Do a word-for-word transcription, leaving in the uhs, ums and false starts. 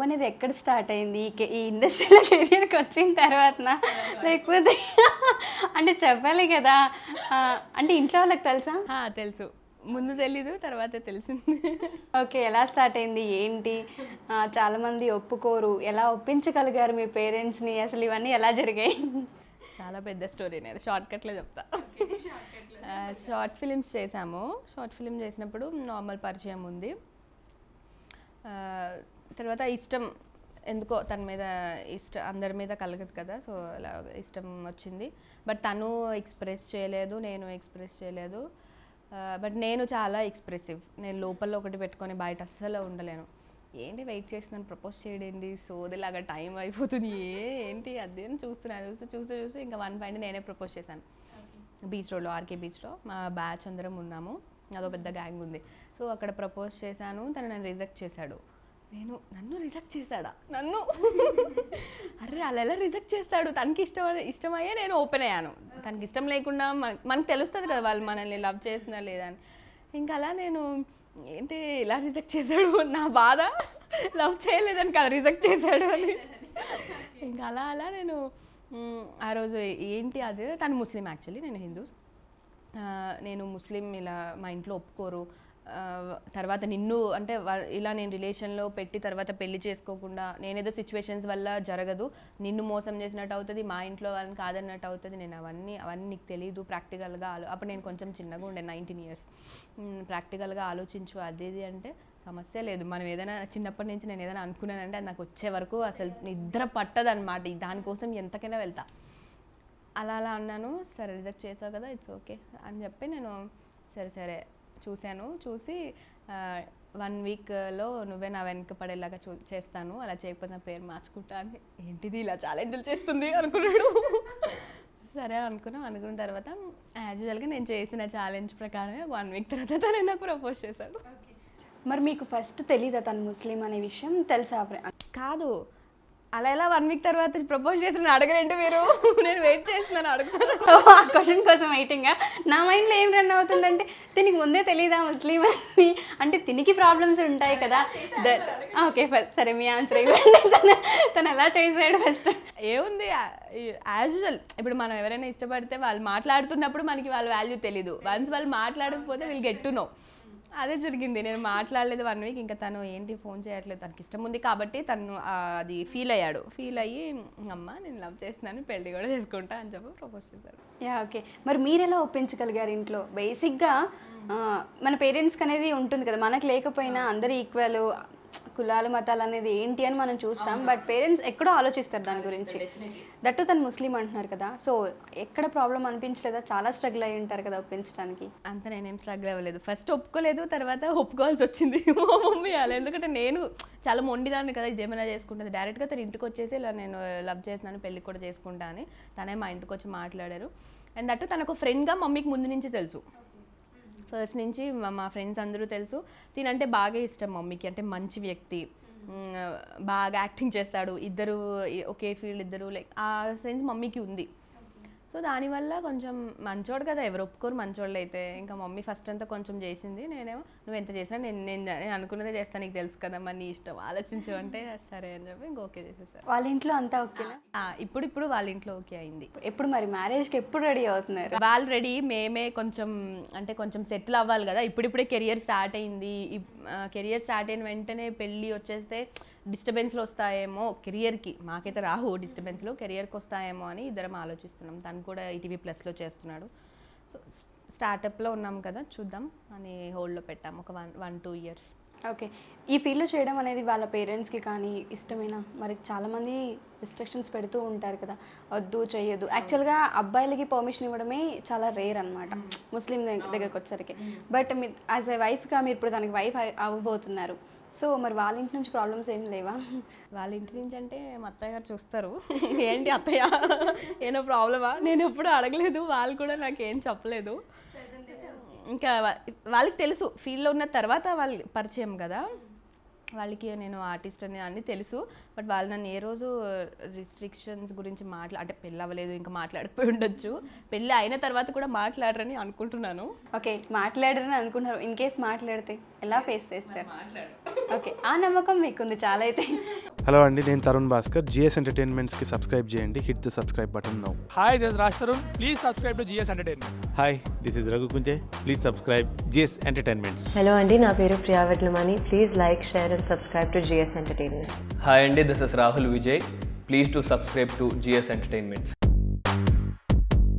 అనేది ఎక్కడ స్టార్ట్ అయింది ఈ ఇండస్ట్రీలో కెరియర్కి వచ్చిన తర్వాతనా లేకపోతే అంటే చెప్పాలి కదా అంటే ఇంట్లో వాళ్ళకి తెలుసా? తెలుసు, ముందు తెలీదు తర్వాత తెలిసింది. ఓకే, ఎలా స్టార్ట్ అయింది ఏంటి? చాలామంది ఒప్పుకోరు, ఎలా ఒప్పించగలిగారు మీ పేరెంట్స్ని? అసలు ఇవన్నీ ఎలా జరిగాయి? చాలా పెద్ద స్టోరీ, నేను షార్ట్ కట్లో చెప్తా. షార్ట్ ఫిలిమ్స్ చేసాము. షార్ట్ ఫిలిం చేసినప్పుడు నార్మల్ పరిచయం ఉంది. తర్వాత ఇష్టం ఎందుకో తన మీద ఇష్టం అందరి మీద కలగదు కదా, సో అలా ఇష్టం వచ్చింది. బట్ తను ఎక్స్ప్రెస్ చేయలేదు, నేను ఎక్స్ప్రెస్ చేయలేదు. బట్ నేను చాలా ఎక్స్ప్రెసివ్. నేను లోపల ఒకటి పెట్టుకొని బయట అస్సలు ఉండలేను. ఏంటి వెయిట్ చేస్తున్నాను, ప్రపోజ్ చేయడండి, సోదిలాగా టైం అయిపోతుంది, ఏ ఏంటి అదే చూస్తున్నాను. చూస్తూ చూస్తూ చూస్తూ ఇంకా వన్ పాయింట్ నేనే ప్రపోజ్ చేశాను బీచ్ రోడ్లో, ఆర్కే బీచ్లో. మా బ్యాచ్ అందరం ఉన్నాము, అదో పెద్ద గ్యాంగ్ ఉంది. సో అక్కడ ప్రపోజ్ చేశాను, తను నన్ను రిజెక్ట్ చేశాడు. నేను నన్ను రిజెక్ట్ చేశాడా నన్ను అరే అలా ఎలా రిజెక్ట్ చేస్తాడు? తనకి ఇష్టం ఇష్టమయ్యే నేను ఓపెన్ అయ్యాను. తనకి ఇష్టం లేకుండా మన మనకు తెలుస్తుంది కదా వాళ్ళు మనల్ని లవ్ చేస్తున్నా లేదా అని. ఇంకా అలా నేను ఏంటి ఇలా రిజెక్ట్ చేశాడు, నా బాధ లవ్ చేయలేదని కదా రిజెక్ట్ చేశాడు అని. ఇంకా అలా అలా నేను ఆ రోజు ఏంటి అదే, తను ముస్లిం యాక్చువల్లీ, నేను హిందూ. నేను ముస్లిం, ఇలా మా ఇంట్లో ఒప్పుకోరు, తర్వాత నిన్ను అంటే ఇలా నేను రిలేషన్లో పెట్టి తర్వాత పెళ్లి చేసుకోకుండా నేనేదో సిచ్యువేషన్స్ వల్ల జరగదు, నిన్ను మోసం చేసినట్టు అవుతుంది, మా ఇంట్లో వాళ్ళని కాదన్నట్టు అవుతుంది, నేను అవన్నీ అవన్నీ నీకు తెలియదు, ప్రాక్టికల్గా ఆలో అప్పుడు నేను కొంచెం చిన్నగా ఉండే, నైన్టీన్ ఇయర్స్, ప్రాక్టికల్గా ఆలోచించు అదేది అంటే సమస్య లేదు. మనం ఏదైనా చిన్నప్పటి నుంచి నేను ఏదైనా అనుకున్నానంటే అది నాకు వచ్చే వరకు అసలు నిద్ర పట్టదు అనమాట, దానికోసం ఎంతకైనా వెళ్తా. అలా అలా అన్నాను. సరే రిజెక్ట్ చేసావు కదా, ఇట్స్ ఓకే అని చెప్పి నేను సరే సరే చూశాను. చూసి వన్ వీక్లో నువ్వే నా వెనక పడేలాగా చూ చేస్తాను, అలా చేయకపోతే నా పేరు మార్చుకుంటా అని. ఏంటిది ఇలా ఛాలెంజ్లు చేస్తుంది అనుకున్నాడు. సరే అనుకున్నాం. అనుకున్న తర్వాత యాజ్ యూజువల్గా నేను చేసిన ఛాలెంజ్ ప్రకారమే వన్ వీక్ తర్వాత తను నాకు ప్రపోజ్ చేశాడు. మరి మీకు ఫస్ట్ తెలీదా తను ముస్లిం అనే విషయం? తెలుసా? కాదు, అలా ఎలా వన్ వీక్ తర్వాత ప్రపోజ్ చేసిన అడగరేంటి మీరు? నేను వెయిట్ చేస్తున్నాను, అడుగుతాను. ఆ క్వశ్చన్ కోసం వెయిటింగా. నా మైండ్లో ఏం రన్ అవుతుందంటే తినికి ముందే తెలీదా ముస్లిం అని, అంటే తినికి ప్రాబ్లమ్స్ ఉంటాయి కదా. దట్ ఓకే ఫస్ట్ సరే మీ ఆన్సర్ ఇవ్వండి. తను తను ఎలా చేసాడు ఫస్ట్? ఏముంది, యాజ్ యూజువల్ ఇప్పుడు మనం ఎవరైనా ఇష్టపడితే వాళ్ళు మాట్లాడుతున్నప్పుడు మనకి వాళ్ళ వాల్యూ తెలీదు. వన్స్ వాళ్ళు మాట్లాడకపోతే వీళ్ళు గెట్ టు నో. అదే జరిగింది. నేను మాట్లాడలేదు వన్ వీక్. ఇంకా తను ఏంటి ఫోన్ చేయట్లేదు, తనకి ఇష్టం ఉంది కాబట్టి తను అది ఫీల్ అయ్యాడు. ఫీల్ అయ్యి అమ్మ నేను లవ్ చేస్తున్నాను, పెళ్ళి కూడా చేసుకుంటా అని చెప్పి ప్రపోజ్ చేశారు. Yeah okay. మరి మీరు ఎలా ఒప్పించగలిగారు ఇంట్లో? బేసిక్గా మన పేరెంట్స్కి అనేది ఉంటుంది కదా, మనకు లేకపోయినా అందరూ ఈక్వల్, కులాలు మతాలు అనేది ఏంటి అని మనం చూస్తాం. బట్ పేరెంట్స్ ఎక్కడో ఆలోచిస్తారు దాని గురించి. దట్టు తను ముస్లిం అంటున్నారు కదా, సో ఎక్కడ ప్రాబ్లం అనిపించలేదా? చాలా స్ట్రగుల్ అయ్యి ఉంటారు కదా ఒప్పించడానికి. అంత నేనేం స్ట్రగుల్ అవ్వలేదు. ఫస్ట్ ఒప్పుకోలేదు, తర్వాత ఒప్పుకోవాల్సి వచ్చింది మా మమ్మీ అలా. ఎందుకంటే నేను చాలా మొండిదాన్ని కదా, ఇదేమైనా చేసుకుంటుంది. డైరెక్ట్గా తన ఇంటికి వచ్చేసి ఇలా నేను లవ్ చేసినాను, పెళ్ళి కూడా చేసుకుంటా అని తనే మా ఇంటికి వచ్చి మాట్లాడారు. అండ్ దట్టు తనకు ఫ్రెండ్గా మమ్మీకి ముందు నుంచి తెలుసు, ఫస్ట్ నుంచి మా ఫ్రెండ్స్ అందరూ తెలుసు. తినంటే బాగా ఇష్టం మమ్మీకి, అంటే మంచి వ్యక్తి, బాగా యాక్టింగ్ చేస్తాడు, ఇద్దరు ఒకే ఫీల్డ్, ఇద్దరు లైక్ ఆ సెన్స్ మమ్మీకి ఉంది. సో దానివల్ల కొంచెం మంచోడు కదా, ఎవరు ఒప్పుకోరు మంచోళ్ళు అయితే. ఇంకా మమ్మీ ఫస్ట్ అంతా కొంచెం చేసింది, నేనేమో నువ్వు ఎంత చేసినా నేను నేను నేను అనుకున్నదే చేస్తాను, నీకు తెలుసు కదా మరి నీ ఇష్టం ఆలోచించు అంటే సరే అని చెప్పి ఇంక ఓకే చేసేసారు. వాళ్ళ ఇంట్లో అంతా ఓకేనా? ఇప్పుడు ఇప్పుడు వాళ్ళ ఇంట్లో ఓకే అయింది. ఎప్పుడు మరి మ్యారేజ్కి ఎప్పుడు రెడీ అవుతున్నారు? వాళ్ళు రెడీ, మేమే కొంచెం అంటే కొంచెం సెటిల్ అవ్వాలి కదా. ఇప్పుడిప్పుడే కెరియర్ స్టార్ట్ అయింది. కెరియర్ స్టార్ట్ అయిన వెంటనే పెళ్ళి వచ్చేస్తే డిస్టర్బెన్స్లు వస్తాయేమో కెరియర్కి, మాకైతే రాహు డిస్టర్బెన్స్లో, కెరియర్కి వస్తాయేమో అని ఇద్దరం ఆలోచిస్తున్నాం. తను కూడా ఈటీవీ ప్లస్లో చేస్తున్నాడు. సో స్టార్టప్లో ఉన్నాం కదా, చూద్దాం అని హోల్డ్లో పెట్టాము ఒక one one two years. Okay. ఈ ఫీల్డ్లో చేయడం అనేది వాళ్ళ పేరెంట్స్కి కానీ ఇష్టమేనా? మరి చాలామంది రిస్ట్రిక్షన్స్ పెడుతూ ఉంటారు కదా, వద్దు చేయొద్దు. యాక్చువల్గా అబ్బాయిలకి పర్మిషన్ ఇవ్వడమే చాలా రేర్ అనమాట ముస్లిం దగ్గరకు వచ్చేసరికి. బట్ మీ యాజ్ ఏ వైఫ్గా మీరు ఇప్పుడు దానికి వైఫ్ అవ్వబోతున్నారు. సో మరి వాళ్ళ ఇంటి నుంచి ప్రాబ్లమ్స్ ఏం లేవా? వాళ్ళ ఇంటి నుంచి అంటే మా అత్తయ్య గారు చూస్తారు, ఏంటి అత్తయ్య ఏమో ప్రాబ్లమా, నేను ఎప్పుడు అడగలేదు, వాళ్ళు కూడా నాకు ఏం చెప్పలేదు. ఇంకా వాళ్ళకి తెలుసు, ఫీల్డ్లో ఉన్న తర్వాత వాళ్ళు పరిచయం కదా, వాళ్ళకి నేను ఆర్టిస్ట్ అని అన్నీ తెలుసు. బట్ వాళ్ళు నన్ను ఏ రోజు రిస్ట్రిక్షన్స్ గురించి మాట్లా అంటే పెళ్ళి అవ్వలేదు ఇంకా మాట్లాడకపోయి ఉండొచ్చు, పెళ్ళి అయిన తర్వాత కూడా మాట్లాడరని అనుకుంటున్నాను. ఓకే, మాట్లాడరని అనుకుంటున్నారు. ఇన్ కేస్ మాట్లాడితే ఎలా ఫేస్ చేస్తారు? ఓకే, ఆ నమ్మకం మీకుంది చాలా అయితే. హలో అండి, నేను తరుణ్ భాస్కర్. జిఎస్ ఎంటర్టైన్మెంట్స్కి సబ్స్క్రైబ్ చేయండి. Hit the subscribe button now. Hi, this Raj Tarun. Please subscribe to GS entertainment. Hi, this is Raghu Kunje. Please subscribe GS entertainments. Hello అండి, నా పేరు Priya Vetlamani. Please like, share and subscribe to GS entertainment. Hi అండి, this is Rahul Vijay. Please to subscribe to GS entertainments.